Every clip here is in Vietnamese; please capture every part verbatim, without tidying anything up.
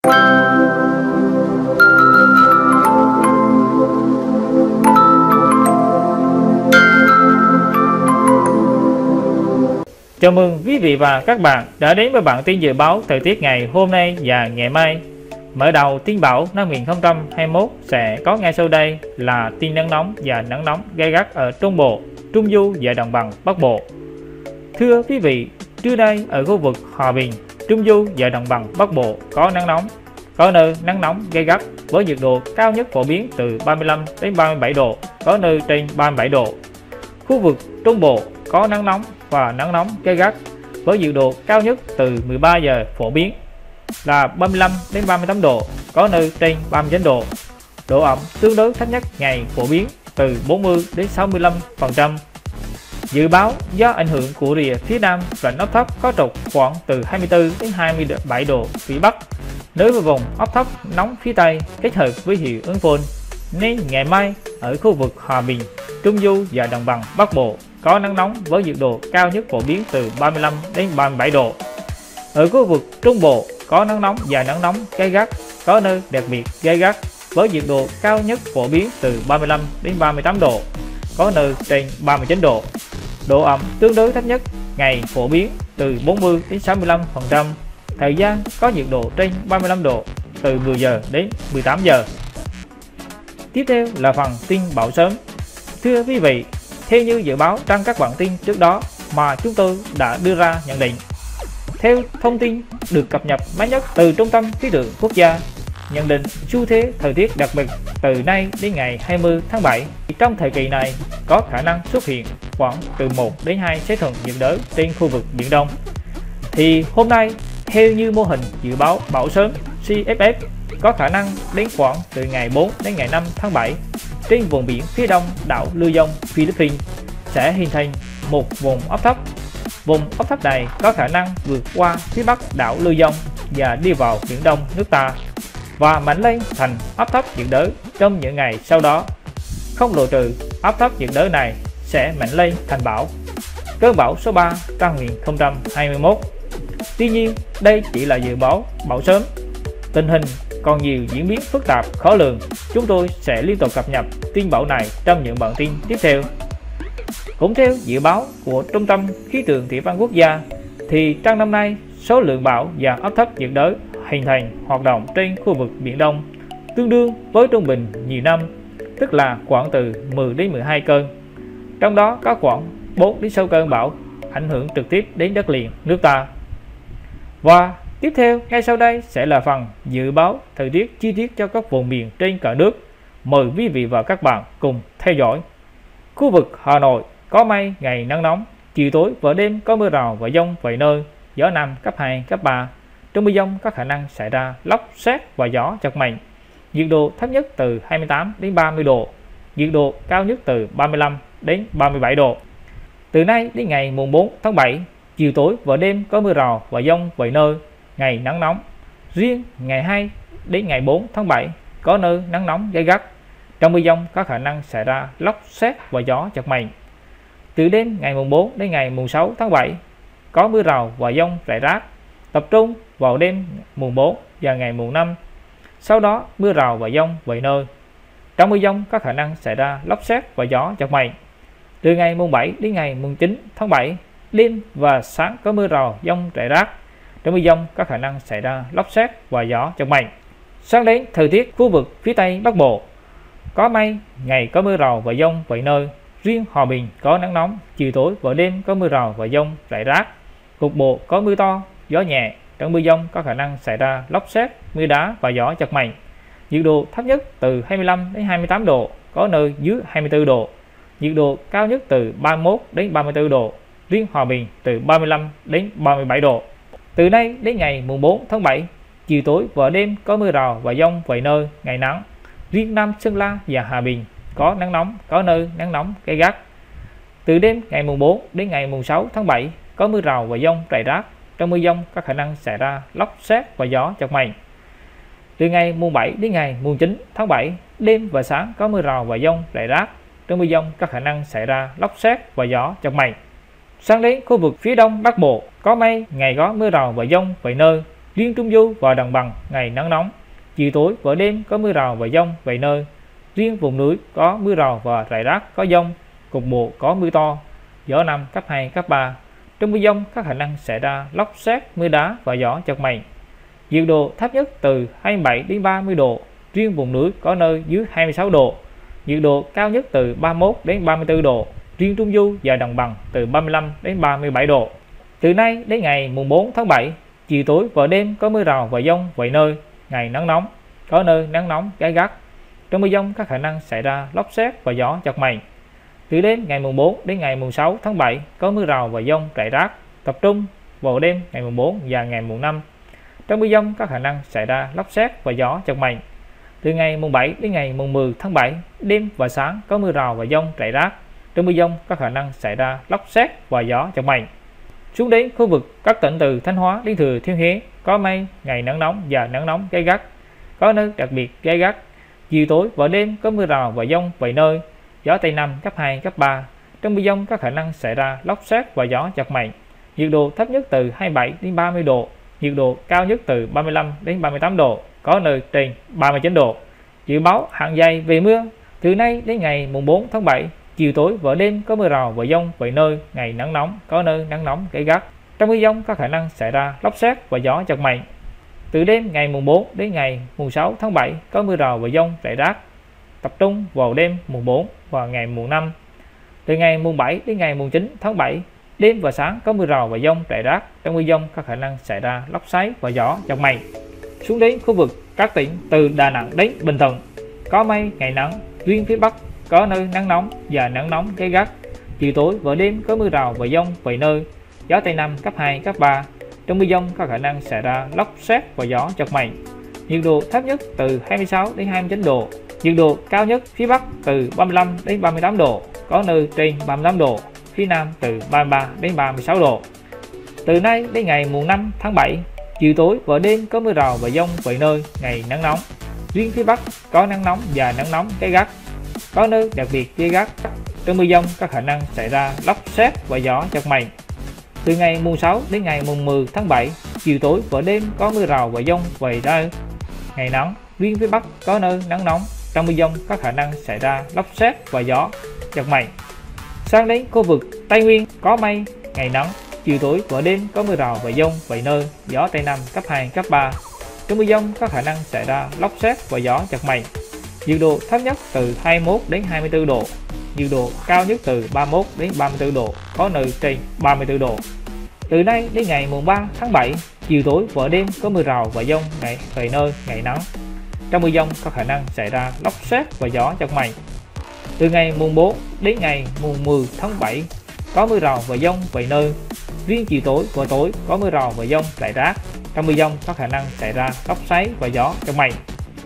Chào mừng quý vị và các bạn đã đến với bản tin dự báo thời tiết ngày hôm nay và ngày mai. Mở đầu tin bão năm hai nghìn không trăm hai mươi mốt sẽ có ngay sau đây là tin nắng nóng và nắng nóng gay gắt ở Trung Bộ, Trung Du và Đồng bằng Bắc Bộ. Thưa quý vị, trưa nay ở khu vực Hòa Bình, Trung Du và Đồng bằng Bắc Bộ có nắng nóng, có nơi nắng nóng gay gắt với nhiệt độ cao nhất phổ biến từ ba mươi lăm đến ba mươi bảy độ, có nơi trên ba mươi bảy độ. Khu vực Trung Bộ có nắng nóng và nắng nóng gay gắt với nhiệt độ cao nhất từ mười ba giờ phổ biến là ba mươi lăm đến ba mươi tám độ, có nơi trên ba mươi chín độ. Độ ẩm tương đối thấp nhất ngày phổ biến từ bốn mươi đến sáu mươi lăm phần trăm. Dự báo do ảnh hưởng của rìa phía nam rãnh áp thấp có trục khoảng từ hai mươi tư đến hai mươi bảy độ vĩ bắc nối với vùng áp thấp nóng phía tây kết hợp với hiệu ứng phơn, nên ngày mai ở khu vực Hòa Bình, Trung Du và Đồng bằng Bắc Bộ có nắng nóng với nhiệt độ cao nhất phổ biến từ ba mươi lăm đến ba mươi bảy độ. Ở khu vực Trung Bộ có nắng nóng và nắng nóng gay gắt, có nơi đặc biệt gay gắt với nhiệt độ cao nhất phổ biến từ ba mươi lăm đến ba mươi tám độ, có nơi trên ba mươi chín độ. Độ ẩm tương đối thấp nhất ngày phổ biến từ bốn mươi đến sáu mươi lăm phần trăm. Thời gian có nhiệt độ trên ba mươi lăm độ từ mười giờ đến mười tám giờ. Tiếp theo là phần tin bão sớm. Thưa quý vị, theo như dự báo trong các bản tin trước đó mà chúng tôi đã đưa ra nhận định, theo thông tin được cập nhật mới nhất từ Trung tâm Khí tượng Quốc gia, nhận định xu thế thời tiết đặc biệt từ nay đến ngày hai mươi tháng bảy, trong thời kỳ này có khả năng xuất hiện khoảng từ một đến hai xếp thuận nhiệt đới trên khu vực Biển Đông. Thì hôm nay, theo như mô hình dự báo bão sớm xê ép ép, có khả năng đến khoảng từ ngày bốn đến ngày năm tháng bảy, trên vùng biển phía đông đảo Luzon, Philippines sẽ hình thành một vùng áp thấp. Vùng áp thấp này có khả năng vượt qua phía bắc đảo Luzon và đi vào biển đông nước ta và mạnh lên thành áp thấp nhiệt đới trong những ngày sau đó. Không loại trừ áp thấp nhiệt đới này sẽ mạnh lên thành bão, cơn bão số ba năm hai nghìn không trăm hai mươi mốt. Tuy nhiên, đây chỉ là dự báo bão sớm. Tình hình còn nhiều diễn biến phức tạp khó lường, chúng tôi sẽ liên tục cập nhật tin bão này trong những bản tin tiếp theo. Cũng theo dự báo của Trung tâm Khí tượng Thủy văn Quốc gia, thì trong năm nay số lượng bão và áp thấp nhiệt đới hình thành hoạt động trên khu vực Biển Đông tương đương với trung bình nhiều năm, tức là khoảng từ mười đến mười hai cơn. Trong đó có khoảng bốn đến sáu cơn bão ảnh hưởng trực tiếp đến đất liền nước ta. Và tiếp theo ngay sau đây sẽ là phần dự báo thời tiết chi tiết cho các vùng miền trên cả nước. Mời quý vị và các bạn cùng theo dõi. Khu vực Hà Nội có mây, ngày nắng nóng, chiều tối và đêm có mưa rào và dông vài nơi, gió nam cấp hai, cấp ba. Trong mưa dông có khả năng xảy ra lốc sét và gió giật mạnh. Nhiệt độ thấp nhất từ hai mươi tám đến ba mươi độ, nhiệt độ cao nhất từ ba mươi lăm đến ba mươi bảy độ. Từ nay đến ngày mùng bốn tháng bảy, chiều tối và đêm có mưa rào và dông vài nơi, ngày nắng nóng. Riêng ngày hai đến ngày bốn tháng bảy có nơi nắng nóng gay gắt. Trong mưa dông có khả năng xảy ra lốc sét và gió giật mạnh. Từ đêm ngày mùng bốn đến ngày mùng sáu tháng bảy có mưa rào và dông rải rác, tập trung vào đêm mùng bốn và ngày mùng năm. Sau đó mưa rào và dông vài nơi. Trong mưa dông có khả năng xảy ra lốc sét và gió giật mạnh. Từ ngày mùng bảy đến ngày mùng chín tháng bảy, đêm và sáng có mưa rào dông rải rác. Trong mưa dông có khả năng xảy ra lốc sét và gió giật mạnh. Sang đến thời tiết khu vực phía Tây Bắc Bộ, có mây, ngày có mưa rào và dông vài nơi. Riêng Hòa Bình có nắng nóng, chiều tối và đêm có mưa rào và dông rải rác. Cục bộ có mưa to, gió nhẹ. Trong mưa dông có khả năng xảy ra lốc sét, mưa đá và gió giật mạnh. Nhiệt độ thấp nhất từ hai mươi lăm đến hai mươi tám độ, có nơi dưới hai mươi tư độ. Nhiệt độ cao nhất từ ba mươi mốt đến ba mươi tư độ. Riêng Hòa Bình từ ba mươi lăm đến ba mươi bảy độ. Từ nay đến ngày mùng bốn tháng bảy, chiều tối và đêm có mưa rào và dông vài nơi, ngày nắng. Riêng Nam Sơn La và Hòa Bình có nắng nóng, có nơi nắng nóng gay gắt. Từ đêm ngày mùng bốn đến ngày mùng sáu tháng bảy có mưa rào và dông rải rác. Trong mưa dông có khả năng xảy ra lốc sét và gió giật mạnh. Từ ngày mùng bảy đến ngày mùng chín tháng bảy, đêm và sáng có mưa rào và dông rải rác. Trong mưa dông có khả năng xảy ra lốc sét và gió giật mạnh. Sang đến khu vực phía Đông Bắc Bộ có mây, ngày có mưa rào và dông vài nơi, Riêng Trung Du và Đồng bằng ngày nắng nóng, chiều tối và đêm có mưa rào và dông vài nơi. Riêng vùng núi có mưa rào và rải rác có dông, cục bộ có mưa to, gió Nam cấp hai, cấp ba. Trong mưa dông có khả năng xảy ra lốc sét, mưa đá và gió giật mạnh. Nhiệt độ thấp nhất từ hai mươi bảy đến ba mươi độ, riêng vùng núi có nơi dưới hai mươi sáu độ. Nhiệt độ cao nhất từ ba mươi mốt đến ba mươi tư độ, riêng Trung Du và Đồng bằng từ ba mươi lăm đến ba mươi bảy độ. Từ nay đến ngày mùng bốn tháng bảy, chiều tối và đêm có mưa rào và dông vài nơi, ngày nắng nóng, có nơi nắng nóng gay gắt. Trong mưa dông có khả năng xảy ra lốc sét và gió giật mạnh. Từ đêm ngày mùng bốn đến ngày mùng sáu tháng bảy có mưa rào và dông rải rác, tập trung vào đêm ngày mùng bốn và ngày mùng năm. Trong mưa dông có khả năng xảy ra lốc sét và gió giật mạnh. Từ ngày mùng bảy đến ngày mùng mười tháng bảy, đêm và sáng có mưa rào và dông rải rác. Trong mưa dông có khả năng xảy ra lốc sét và gió giật mạnh. Xuống đến khu vực các tỉnh từ Thanh Hóa đến Thừa Thiên Huế có mây, ngày nắng nóng và nắng nóng gay gắt, có nơi đặc biệt gay gắt. Chiều tối và đêm có mưa rào và dông vài nơi, gió Tây Nam cấp hai, cấp ba. Trong mưa dông có khả năng xảy ra lốc sét và gió giật mạnh. Nhiệt độ thấp nhất từ hai mươi bảy đến ba mươi độ, nhiệt độ cao nhất từ ba mươi lăm đến ba mươi tám độ, có nơi trên ba mươi chín độ. Dự báo hạn dày về mưa. Từ nay đến ngày mùng bốn tháng bảy, chiều tối và đêm có mưa rào và dông vài nơi, ngày nắng nóng, có nơi nắng nóng gay gắt. Trong mưa dông có khả năng xảy ra lốc sét và gió giật mạnh. Từ đêm ngày mùng bốn đến ngày mùng sáu tháng bảy có mưa rào và dông rải rác, tập trung vào đêm mùng bốn và ngày mùng năm. Từ ngày mùng bảy đến ngày mùng chín tháng bảy, đêm và sáng có mưa rào và dông rải rác. Trong mưa dông có khả năng xảy ra lốc xoáy và gió giật mạnh. Xuống đến khu vực các tỉnh từ Đà Nẵng đến Bình Thuận có mây, ngày nắng, riêng phía Bắc có nơi nắng nóng và nắng nóng gay gắt. Chiều tối và đêm có mưa rào và dông vài nơi, gió Tây Nam cấp hai, cấp ba. Trong mưa dông có khả năng xảy ra lốc sét và gió giật mạnh. Nhiệt độ thấp nhất từ hai mươi sáu đến hai mươi chín độ, nhiệt độ cao nhất phía Bắc từ ba mươi lăm đến ba mươi tám độ, có nơi trên ba mươi tám độ, phía Nam từ ba mươi ba đến ba mươi sáu độ. Từ nay đến ngày mùng năm tháng bảy, chiều tối và đêm có mưa rào và dông vài nơi, ngày nắng nóng. Riêng phía Bắc có nắng nóng và nắng nóng gay gắt, có nơi đặc biệt gay gắt. Trong mưa dông có khả năng xảy ra lốc sét và gió giật mạnh. Từ ngày mùng sáu đến ngày mùng mười tháng bảy, chiều tối và đêm có mưa rào và dông vài nơi, ngày nắng. Riêng phía Bắc có nơi nắng nóng. Trong mưa dông có khả năng xảy ra lốc sét và gió giật mạnh. Sang đến khu vực Tây Nguyên có mây, ngày nắng, chiều tối và đêm có mưa rào và dông vài nơi, gió Tây Nam cấp hai, cấp ba. Trong mưa dông có khả năng xảy ra lốc sét và gió giật mạnh. Nhiệt độ thấp nhất từ hai mươi mốt đến hai mươi tư độ, nhiệt độ cao nhất từ ba mươi mốt đến ba mươi tư độ, có nơi trên ba mươi tư độ. Từ nay đến ngày mùng ba tháng bảy, chiều tối và đêm có mưa rào và dông ngày vài nơi, ngày nắng. Trong mưa dông có khả năng xảy ra lốc sét và gió giật mạnh. Từ ngày mùng bốn đến ngày mùng mười tháng bảy có mưa rào và dông vài nơi. Riêng chiều tối và tối có mưa rào và dông rải rác. Trong mưa dông có khả năng xảy ra lốc xoáy và gió giật mạnh.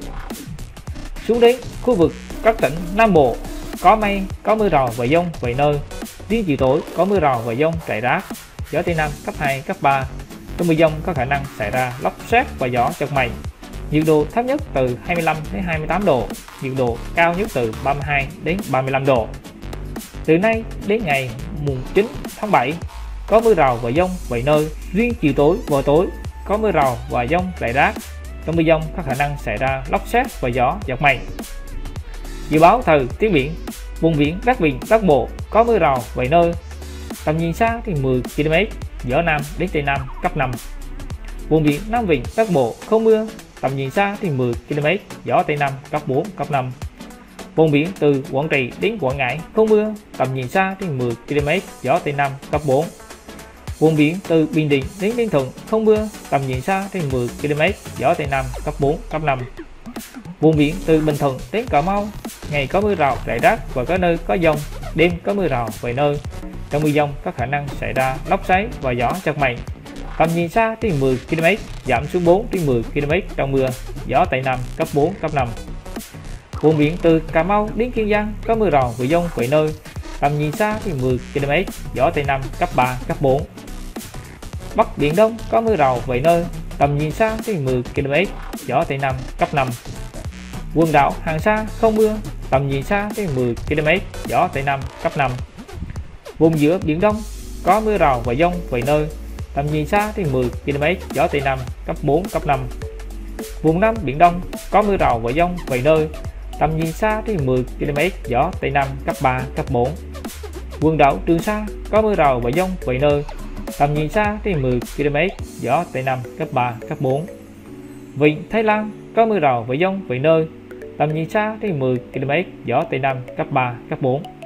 Xuống đến khu vực các tỉnh Nam Bộ có mây, có mưa rào và dông vài nơi. Riêng chiều tối có mưa rào và dông rải rác, gió Tây Nam cấp hai, cấp ba. Trong mưa dông có khả năng xảy ra lốc sét và gió giật mạnh. Nhiệt độ thấp nhất từ hai mươi lăm đến hai mươi tám độ, nhiệt độ cao nhất từ ba mươi hai đến ba mươi lăm độ. Từ nay đến ngày mùng chín tháng bảy có mưa rào và dông vài nơi. Riêng chiều tối và tối có mưa rào và dông rải rác. Trong mưa dông có khả năng xảy ra lốc sét và gió giật mạnh. Dự báo thời tiết biển. Vùng biển các vịnh Bắc Bộ có mưa rào vài nơi, tầm nhìn xa thì mười ki lô mét, gió Nam đến Tây Nam cấp năm. Vùng biển Nam Vịnh Bắc Bộ không mưa, tầm nhìn xa thì mười ki lô mét, gió Tây Nam cấp bốn, cấp năm. Vùng biển từ Quảng Trị đến Quảng Ngãi không mưa, tầm nhìn xa thì mười ki lô mét, gió Tây Nam cấp bốn. Vùng biển từ Bình Định đến Ninh Thuận không mưa, tầm nhìn xa thì mười ki lô mét, gió Tây Nam cấp bốn, cấp năm. Vùng biển từ Bình Thuận đến Cà Mau ngày có mưa rào rải rác và có nơi có dông, đêm có mưa rào vài nơi. Trong mưa dông có khả năng xảy ra lốc xoáy và gió giật mạnh. Tầm nhìn xa thì mười ki lô mét, giảm xuống bốn đến mười ki lô mét trong mưa, gió Tây Nam cấp bốn, cấp năm. Vùng biển từ Cà Mau đến Kiên Giang có mưa rào và dông vài nơi, tầm nhìn xa thì mười ki lô mét, gió Tây Nam cấp ba, cấp bốn. Bắc Biển Đông có mưa rào vài nơi, tầm nhìn xa thì mười ki lô mét, gió Tây Nam cấp năm. Quần đảo Hoàng Sa không mưa, tầm nhìn xa thì mười ki lô mét, gió Tây Nam cấp năm. Vùng giữa Biển Đông có mưa rào và dông vài nơi, tầm nhìn xa trên mười ki lô mét, gió Tây Nam cấp bốn, cấp năm. Vùng Nam Biển Đông có mưa rào và dông vài nơi, tầm nhìn xa trên mười ki lô mét, gió Tây Nam cấp ba, cấp bốn. Quần đảo Trường Sa có mưa rào và dông vài nơi, tầm nhìn xa trên mười ki lô mét, gió Tây Nam cấp ba, cấp bốn. Vịnh Thái Lan có mưa rào và dông vài nơi, tầm nhìn xa trên mười ki lô mét, gió Tây Nam cấp ba, cấp bốn.